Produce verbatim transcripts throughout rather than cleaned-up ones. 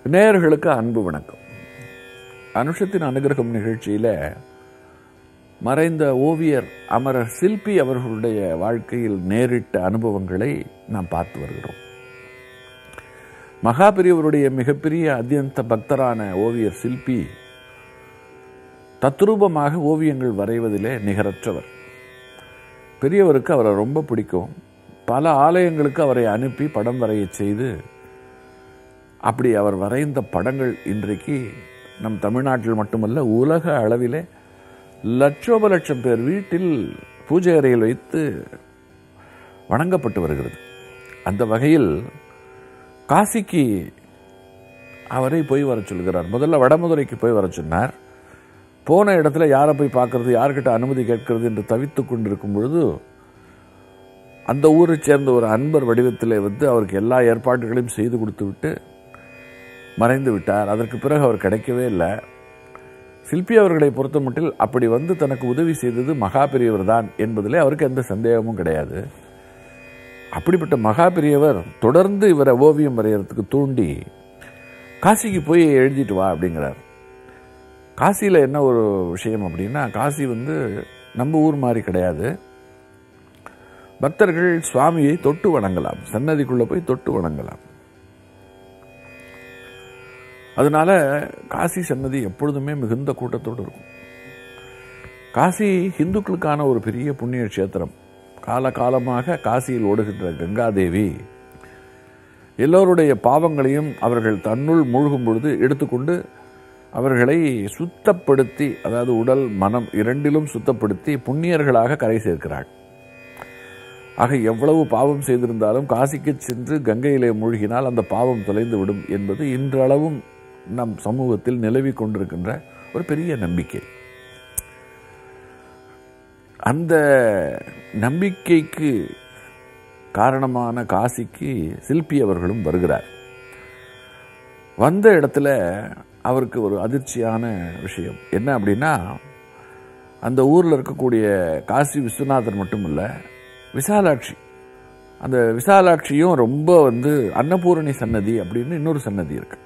நேயர்களுக்கு அன்பு வணக்கம். அனுஷத்தின் அனுகிரகம் நிகழ்ச்சியில மறைந்த ஓவியர் அமரர் சில்பி அவர்களுடைய வாழ்க்கையில் நேரிட்ட அனுபவங்களை நாம் பார்த்து வருகிறோம். மகாபெரியவருடைய மிகப்பெரிய அத்தியந்த பக்தரான ஓவியர் சில்பி தத்ரூபமாக ஓவியங்கள் வரைவதிலே நிகரற்றவர். பெரியவருக்கு அவரை ரொம்ப பிடிக்கும். பல ஆலயங்களுக்கு அவரை அனுப்பி படம் வரைய செய்து அப்படி அவர் வரைந்த படங்கள் இன்றைக்கு நம் தமிழ்நாட்டில் மட்டுமல்ல உலக அளவிலே லட்சோப லட்சம் பேர் வீட்டில் பூஜை அறையில் வைத்து வணங்கப்பட்டு வருகிறது. அந்த வகையில் காசிக்கு அவரை போய் வர சொல்கிறார். முதல்ல வடமதுரைக்கு போய் வர சொன்னார். போன இடத்துல யாரை போய் பார்க்கறது, யார்கிட்ட அனுமதி கேட்கறது என்று தவித்து கொண்டிருக்கும் பொழுது அந்த ஊரை சேர்ந்த ஒரு அன்பர் வடிவத்தில் வந்து அவருக்கு எல்லா ஏற்பாடுகளையும் செய்து கொடுத்து விட்டு மறைந்து விட்டார். அதற்கு பிறகு அவர் கிடைக்கவே இல்லை. சில்பி அவர்களை பொறுத்த மட்டில் அப்படி வந்து தனக்கு உதவி செய்தது மகா பெரியவர் தான் என்பதிலே அவருக்கு எந்த சந்தேகமும் கிடையாது. அப்படிப்பட்ட மகா பெரியவர் தொடர்ந்து இவரை ஓவியம் வரைகிறதுக்கு தூண்டி காசிக்கு போய் எழுதிட்டு வா அப்படிங்கிறார். காசியில் என்ன ஒரு விஷயம் அப்படின்னா, காசி வந்து நம்ம ஊர் மாதிரி கிடையாது. பக்தர்கள் சுவாமியை தொட்டு வணங்கலாம், சன்னதிக்குள்ள போய் தொட்டு வணங்கலாம். அதனால காசி சன்னதி எப்பொழுதுமே மிகுந்த கூட்டத்தோடு இருக்கும். காசி இந்துக்களுக்கான ஒரு பெரிய புண்ணிய கஷேத்திரம். காலகாலமாக காசியில் ஓடுகின்ற கங்காதேவி எல்லோருடைய பாவங்களையும் அவர்கள் தன்னுள் மூழ்கும் பொழுது எடுத்துக்கொண்டு அவர்களை சுத்தப்படுத்தி, அதாவது உடல் மனம் இரண்டிலும் சுத்தப்படுத்தி புண்ணியர்களாக கரை சேர்க்கிறாள். ஆக எவ்வளவு பாவம் செய்திருந்தாலும் காசிக்கு சென்று கங்கையிலே மூழ்கினால் அந்த பாவம் தொலைந்து விடும் என்பது இன்றளவும் நம் சமூகத்தில் நிலவி கொண்டிருக்கின்ற ஒரு பெரிய நம்பிக்கை. அந்த நம்பிக்கைக்கு காரணமான காசிக்கு சில்பி அவர்களும் வருகிறார். வந்த இடத்துல அவருக்கு ஒரு அதிர்ச்சியான விஷயம் என்ன அப்படின்னா, அந்த ஊரில் இருக்கக்கூடிய காசி விஸ்வநாதர் மட்டும் இல்லை, விசாலாட்சி, அந்த விசாலாட்சியும் ரொம்ப வந்து அன்னபூரணி சன்னதி அப்படின்னு இன்னொரு சன்னதி இருக்கு.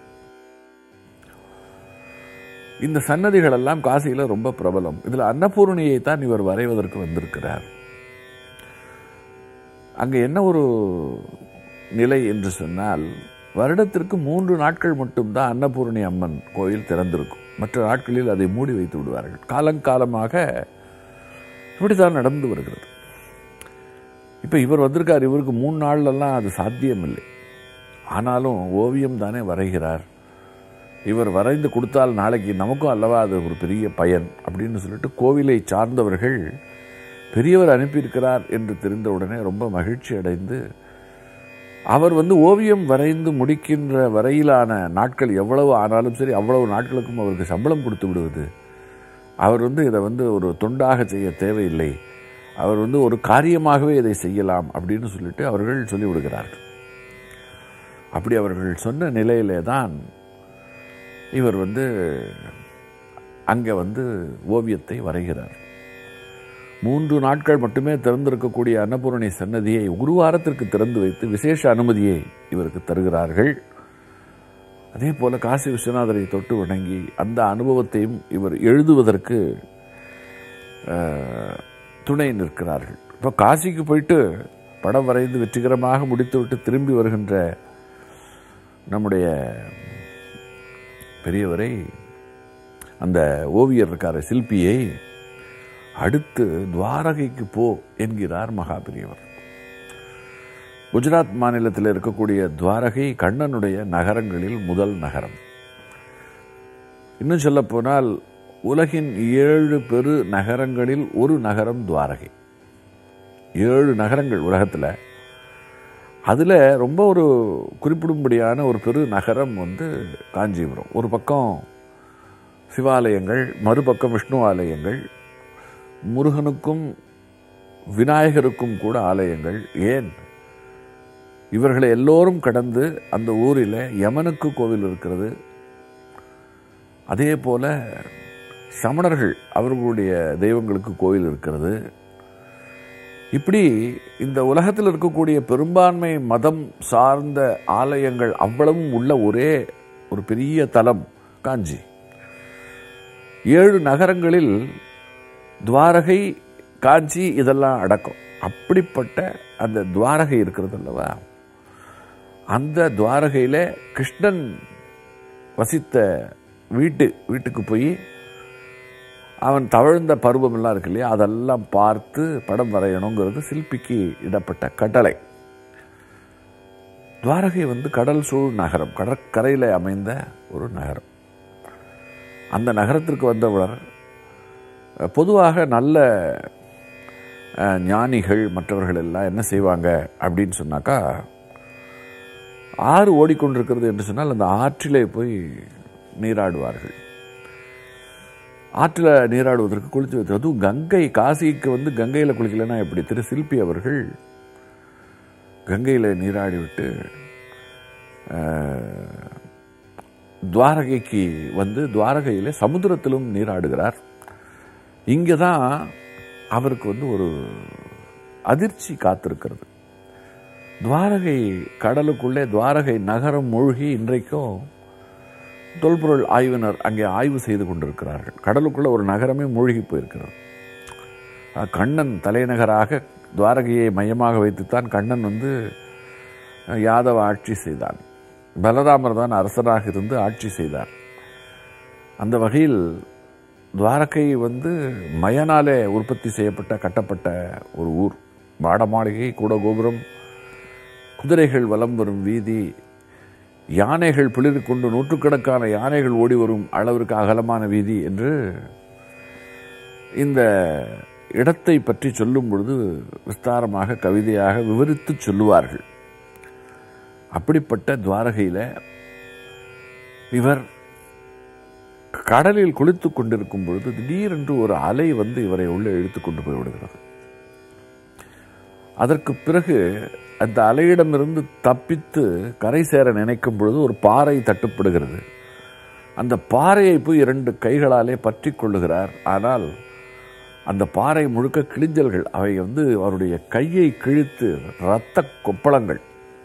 இந்த சன்னதிகள் எல்லாம் காசியில ரொம்ப பிரபலம். இதுல அன்னபூரணியை தான் இவர் வரைவதற்கு வந்திருக்கிறார். அங்க என்ன ஒரு நிலை என்று சொன்னால், வருடத்திற்கு மூன்று நாட்கள் மட்டும்தான் அன்னபூரணி அம்மன் கோயில் திறந்திருக்கும். மற்ற நாட்களில் அதை மூடி வைத்து விடுவார்கள். காலங்காலமாக இப்படித்தான் நடந்து வருகிறது. இப்ப இவர் வந்திருக்கார். இவருக்கு மூணு நாள்லாம் அது சாத்தியம் இல்லை. ஆனாலும் ஓவியம் தானே வரைகிறார். இவர் வரைந்து கொடுத்தால் நாளைக்கு நமக்கும் அல்லவா அது ஒரு பெரிய பயன் அப்படின்னு சொல்லிட்டு கோவிலை சார்ந்தவர்கள் பெரியவர் அனுப்பியிருக்கிறார் என்று தெரிந்தவுடனே ரொம்ப மகிழ்ச்சி அடைந்து, அவர் வந்து ஓவியம் வரைந்து முடிக்கின்ற வரையிலான நாட்கள் எவ்வளவு ஆனாலும் சரி அவ்வளவு நாட்களுக்கும் அவருக்கு சம்பளம் கொடுத்து விடுவது. அவர் வந்து இதை வந்து ஒரு தொண்டாக செய்ய தேவையில்லை, அவர் வந்து ஒரு காரியமாகவே இதை செய்யலாம் அப்படின்னு சொல்லிட்டு அவர்கள் சொல்லிவிடுகிறார்கள். அப்படி அவர்கள் சொன்ன நிலையிலே தான் இவர் வந்து அங்கே வந்து ஓவியத்தை வரைகிறார். மூன்று நாட்கள் மட்டுமே திறந்திருக்கக்கூடிய அன்னபூரணி சன்னதியை ஒரு வாரத்திற்கு திறந்து வைத்து விசேஷ அனுமதியை இவருக்கு தருகிறார்கள். அதே போல காசி விஸ்வநாதரை தொட்டு வணங்கி அந்த அனுபவத்தையும் இவர் எழுதுவதற்கு துணை நிற்கிறார்கள். இப்போ காசிக்கு போயிட்டு படம் வரைந்து வெற்றிகரமாக முடித்துவிட்டு திரும்பி வருகின்ற நம்முடைய பெரியவரை, அந்த ஓவியர் இருக்கார சில்பியை, அடுத்து துவாரகைக்கு போ என்கிறார் மகா பெரியவர். குஜராத் மாநிலத்தில் இருக்கக்கூடிய துவாரகை கண்ணனுடைய நகரங்களில் முதல் நகரம். இன்னும் சொல்ல போனால் உலகின் ஏழு பெரு நகரங்களில் ஒரு நகரம் துவாரகை. ஏழு நகரங்கள் உலகத்தில். அதில் ரொம்ப ஒரு குறிப்பிடும்படியான ஒரு பெரு நகரம் வந்து காஞ்சிபுரம். ஒரு பக்கம் சிவாலயங்கள், மறுபக்கம் விஷ்ணு ஆலயங்கள், முருகனுக்கும் விநாயகருக்கும் கூட ஆலயங்கள். ஏன் இவர்களை எல்லோரும் கடந்து அந்த ஊரில் யமனுக்கு கோவில் இருக்கிறது. அதே போல சமணர்கள் அவர்களுடைய தெய்வங்களுக்கு கோவில் இருக்கிறது. இப்படி இந்த உலகத்தில் இருக்கக்கூடிய பெரும்பான்மை மதம் சார்ந்த ஆலயங்கள் அவ்வளவும் உள்ள ஒரே ஒரு பெரிய தலம் காஞ்சி. ஏழு நகரங்களில் துவாரகை, காஞ்சி இதெல்லாம் அடக்கம். அப்படிப்பட்ட அந்த துவாரகை இருக்கிறது அல்லவா, அந்த துவாரகையில கிருஷ்ணன் வசித்த வீட்டு வீட்டுக்கு போய் அவன் தவழ்ந்த பருவம் எல்லாம் இருக்கு இல்லையா, அதெல்லாம் பார்த்து படம் வரையணுங்கிறது சிற்பிக்கு இடப்பட்ட கட்டளை. துவாரகை வந்து கடல் சூழ் நகரம், கடற்கரையில் அமைந்த ஒரு நகரம். அந்த நகரத்திற்கு வந்தவர் பொதுவாக நல்ல ஞானிகள் மற்றவர்கள் எல்லாம் என்ன செய்வாங்க அப்படின்னு சொன்னாக்கா, ஆறு ஓடிக்கொண்டிருக்கிறது என்று சொன்னால் அந்த ஆற்றிலே போய் நீராடுவார்கள். ஆற்றில் நீராடுவதற்கு குளித்து வைத்து, அதுவும் கங்கை, காசிக்கு வந்து கங்கையில் குளிக்கலைன்னா எப்படி? திரு சிற்பி அவர்கள் கங்கையில் நீராடி விட்டு துவாரகைக்கு வந்து துவாரகையில் சமுத்திரத்திலும் நீராடுகிறார். இங்கே தான் அவருக்கு வந்து ஒரு அதிர்ச்சி காத்திருக்கிறது. துவாரகை கடலுக்குள்ளே துவாரகை நகரம் மூழ்கி இன்றைக்கும் தொல்பொருள் ஆய்வினர் அங்கே ஆய்வு செய்து கொண்டிருக்கிறார்கள். கடலுக்குள்ள ஒரு நகரமே மூழ்கி போயிருக்கிறது. கண்ணன் தலைநகராக துவாரகையை மையமாக வைத்துத்தான் கண்ணன் வந்து யாதவ ஆட்சி செய்தான். பலராமர் தான் அரசராக இருந்து ஆட்சி செய்தார். அந்த வகையில் துவாரகை வந்து மயனாலே உற்பத்தி செய்யப்பட்ட கட்டப்பட்ட ஒரு ஊர். மாட மாளிகை, கூட கோபுரம், குதிரைகள் வலம் வரும் வீதி, யானைகள் பிளிர் கொண்டு நூற்றுக்கணக்கான யானைகள் ஓடி வரும் அளவிற்கு அகலமான வீதி என்று இந்த இடத்தை பற்றி சொல்லும் பொழுது விஸ்தாரமாக கவிதையாக விவரித்து சொல்லுவார்கள். அப்படிப்பட்ட துவாரகையில் இவர் கடலில் குளித்துக் கொண்டிருக்கும் பொழுது திடீரென்று ஒரு அலை வந்து இவரை உள்ளே இழுத்துக் கொண்டு போய்விடுகிறது. அதற்கு பிறகு அந்த அலையிடமிருந்து தப்பித்து கரை சேர நினைக்கும் பொழுது ஒரு பாறை தட்டுப்படுகிறது. அந்த பாறையை போய் இரண்டு கைகளாலே பற்றி கொள்ளுகிறார். ஆனால் அந்த பாறை முழுக்க கிழிஞ்சல்கள், அவை வந்து அவருடைய கையை கிழித்து இரத்த கொப்பளங்கள்.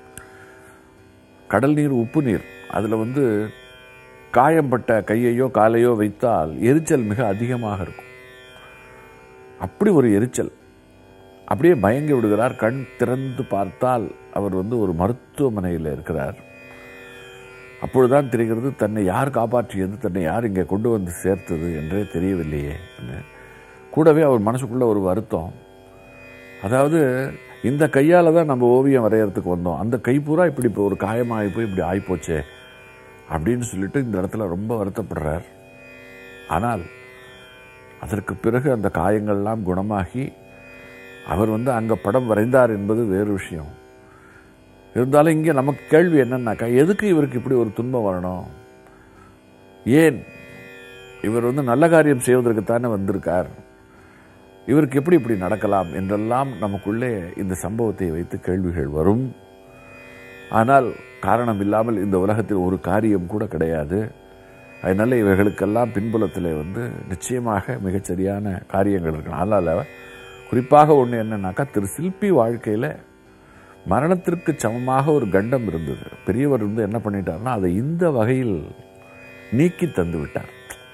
கடல் நீர், உப்பு நீர், அதில் வந்து காயம்பட்ட கையையோ காலையோ வைத்தால் எரிச்சல் மிக அதிகமாக இருக்கும். அப்படி ஒரு எரிச்சல். அப்படியே பயங்கி விடுகிறார். கண் திறந்து பார்த்தால் அவர் வந்து ஒரு மருத்துவமனையில் இருக்கிறார். அப்பொழுதுதான் தெரிகிறது தன்னை யார் காப்பாற்றியது, தன்னை யார் இங்கே கொண்டு வந்து சேர்த்தது என்றே தெரியவில்லையே. கூடவே அவர் மனசுக்குள்ள ஒரு வருத்தம். அதாவது இந்த கையால் தான் நம்ம ஓவியம் வரைகிறதுக்கு வந்தோம், அந்த கை பூரா இப்படி இப்போ ஒரு காயமாகி போய் இப்படி ஆகிப்போச்சே அப்படின்னு சொல்லிட்டு இந்த இடத்துல ரொம்ப வருத்தப்படுறார். ஆனால் அதற்கு பிறகு அந்த காயங்கள்லாம் குணமாகி அவர் வந்து அங்கே படம் வரைந்தார் என்பது வேறு விஷயம். இருந்தாலும் இங்கே நமக்கு கேள்வி என்னன்னாக்கா, எதுக்கு இவருக்கு இப்படி ஒரு துன்பம் வரணும்? ஏன் இவர் வந்து நல்ல காரியம் செய்வதற்குத்தானே வந்திருக்கார், இவருக்கு எப்படி இப்படி நடக்கலாம் என்றெல்லாம் நமக்குள்ளே இந்த சம்பவத்தை வைத்து கேள்விகள் வரும். ஆனால் காரணம் இல்லாமல் இந்த உலகத்தில் ஒரு காரியம் கூட கிடையாது. அதனால இவர்களுக்கெல்லாம் பின்புலத்தில் வந்து நிச்சயமாக மிகச்சரியான காரியங்கள் இருக்கணும். அதனால் குறிப்பாக ஒன்று என்னன்னாக்கா, திரு சிற்பி வாழ்க்கையில் மரணத்திற்கு சமமாக ஒரு கண்டம் இருந்தது. பெரியவர் வந்து என்ன பண்ணிட்டார்னா அதை இந்த வகையில் நீக்கி தந்து விட்டார்.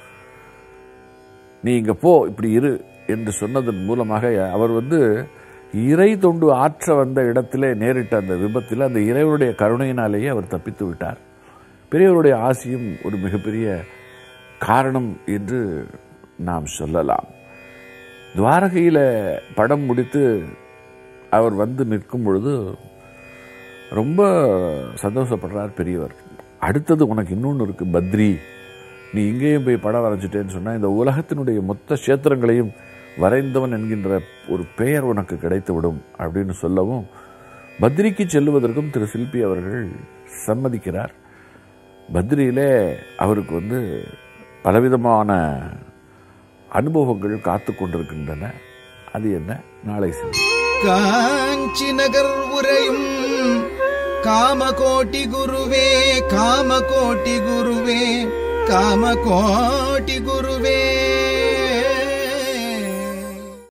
நீ இங்கே போ, இப்படி இரு என்று சொன்னதன் மூலமாக அவர் வந்து இறை தொண்டு ஆற்ற வந்த இடத்திலே நேரிட்ட அந்த விபத்தில் அந்த இறைவனுடைய கருணையினாலேயே அவர் தப்பித்து விட்டார். பெரியவருடைய ஆசையும் ஒரு மிகப்பெரிய காரணம் என்று நாம் சொல்லலாம். துவாரகையில் படம் முடித்து அவர் வந்து நிற்கும் பொழுது ரொம்ப சந்தோஷப்படுறார் பெரியவர். அடுத்தது உனக்கு இன்னொன்று இருக்கு பத்ரி, நீ இங்கேயும் போய் படம் வரைஞ்சிட்டேன்னு சொன்னால் இந்த உலகத்தினுடைய மொத்த கஷேத்திரங்களையும் வரைந்தவன் என்கின்ற ஒரு பெயர் உனக்கு கிடைத்துவிடும் அப்படின்னு சொல்லவும் பத்ரிக்கு செல்லுவதற்கும் திரு சிற்பி அவர்கள் சம்மதிக்கிறார். பத்ரியிலே அவருக்கு வந்து பலவிதமான அனுபவங்கள் காத்து கொண்டிருக்கின்றன. அது என்ன, நாளை செல்லும். காஞ்சி நகர் உரையும் காமகோட்டி குருவே, காமகோட்டி குருவே, காமகோட்டி குரு